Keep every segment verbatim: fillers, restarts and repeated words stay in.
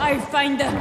I'll find them.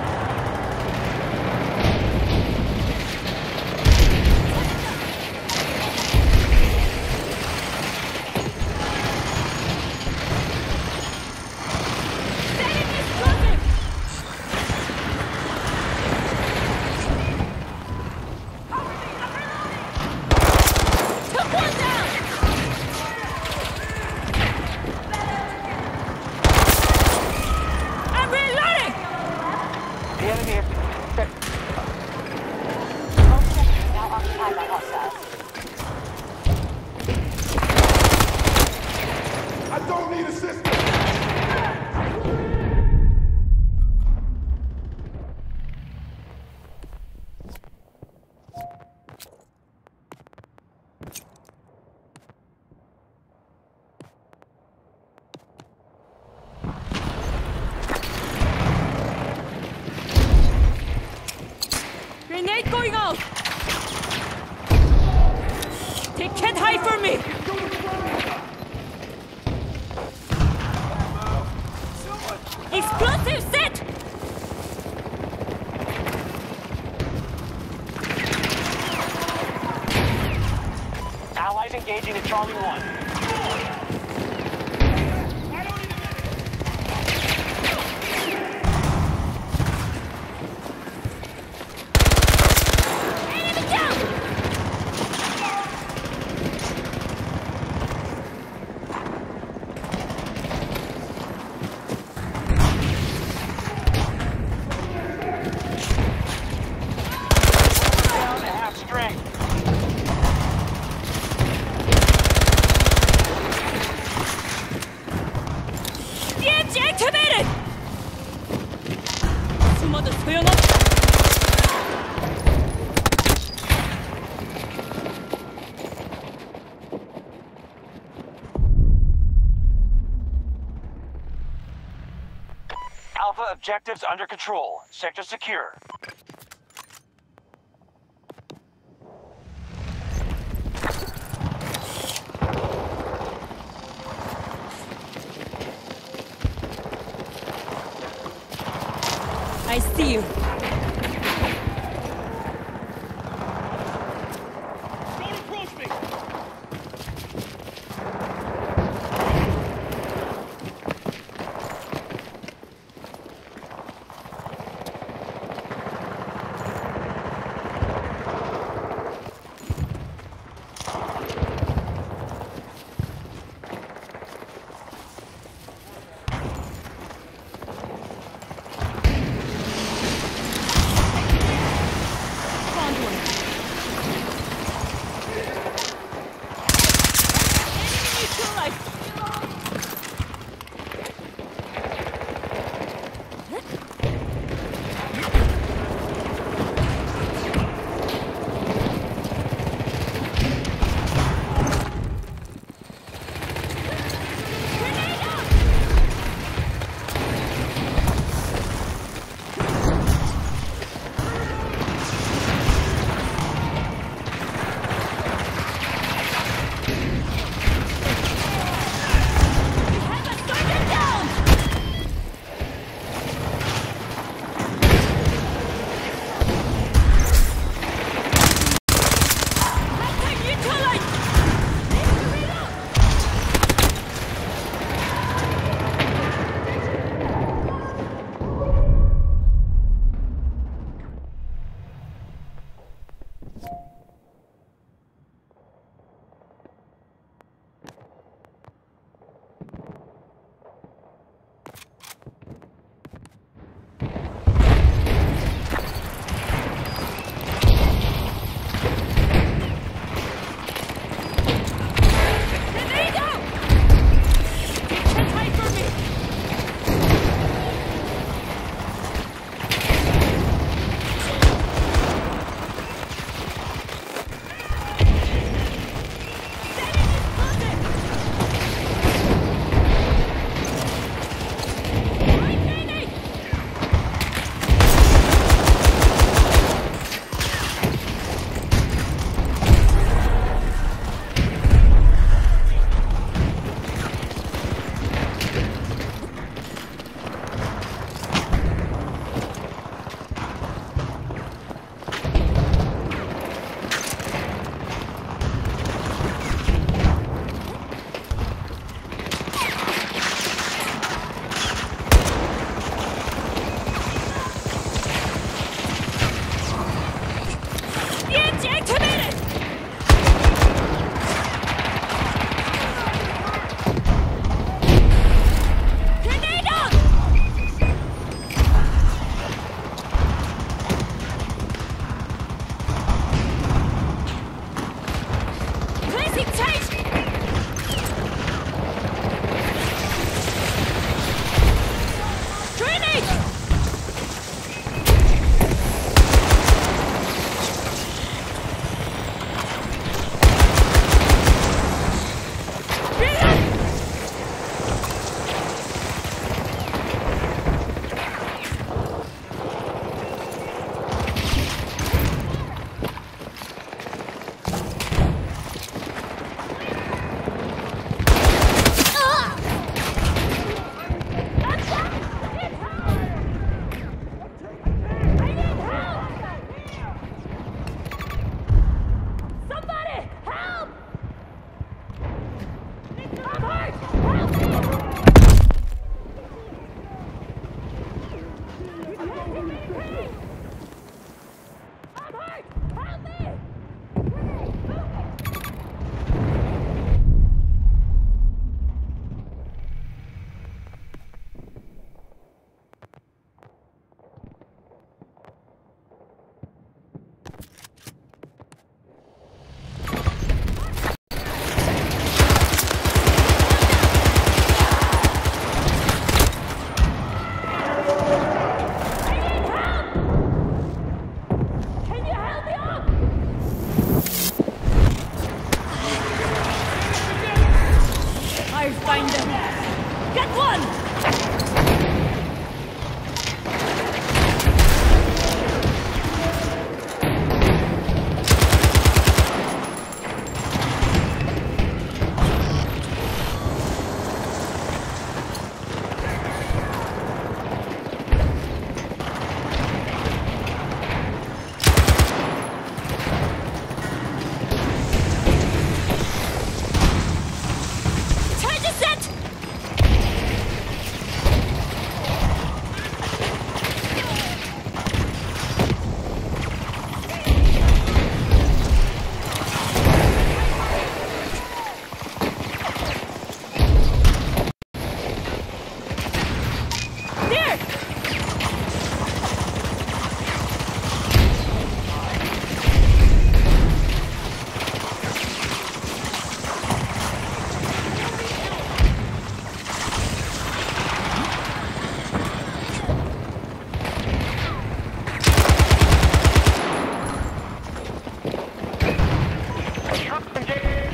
Grenade going out! They can't hide from me! Explosive set! Allies engaging at Charlie one. Alpha objectives under control. Sector secure. I see you. Don't approach me!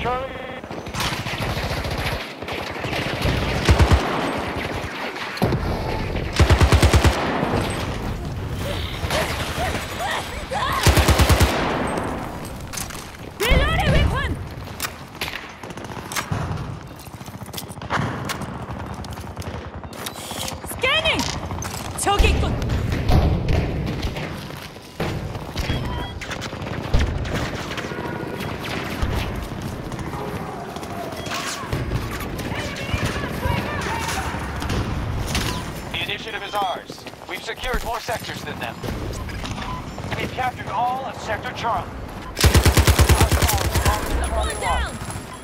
Charlie. Reloading weapon! Scanning! 저기 있군! The initiative is ours. We've secured more sectors than them. We've captured all of Sector Charlie. One down!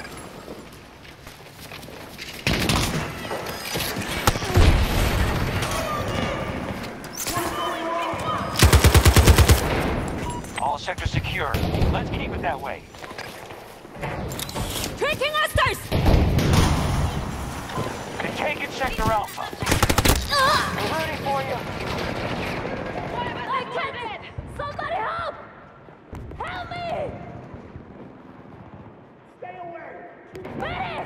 All sectors secure. Let's keep it that way. Tracking hostiles! They've taken Sector Alpha. We're rooting for you. I can't! Somebody help! Help me! Stay away! Ready!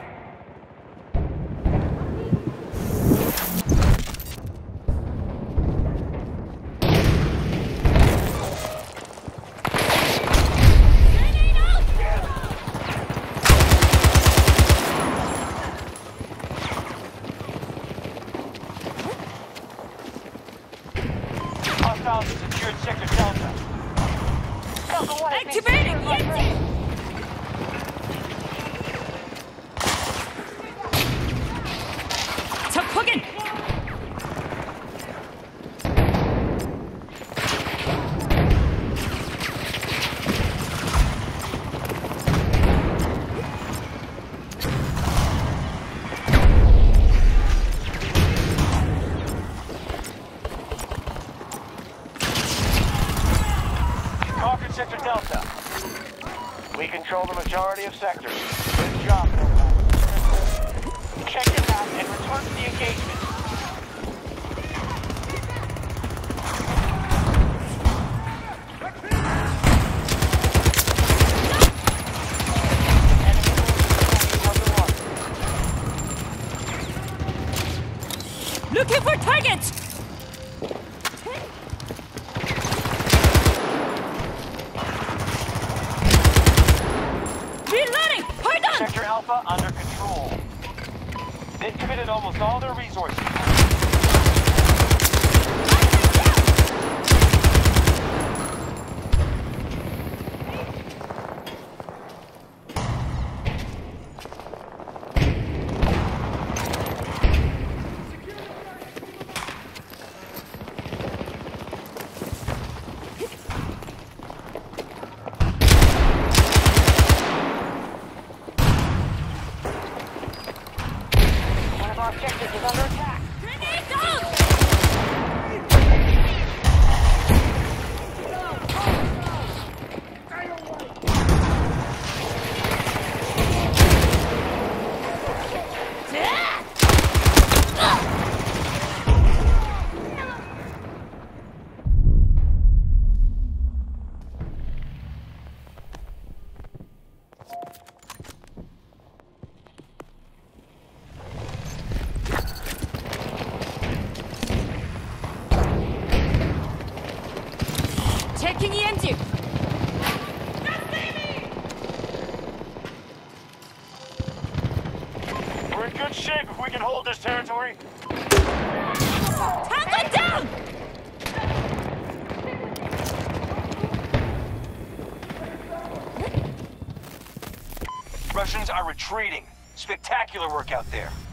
Grenade out! Hostiles have secured Sector Delta. Delta one is being Activating secured by E M P! Gray. 적 확인! Conquered Sector Delta. We control the majority of sectors. Good job, Nomad. Check your map and return to the engagement. Looking for targets! Reloading! Hold on! Sector Alpha under control. They've committed almost all their resources. One of our objectives is under attack. Grenade out! Checking E M G! We're in good shape if we can hold this territory. Tango down! Russians are retreating. Spectacular work out there.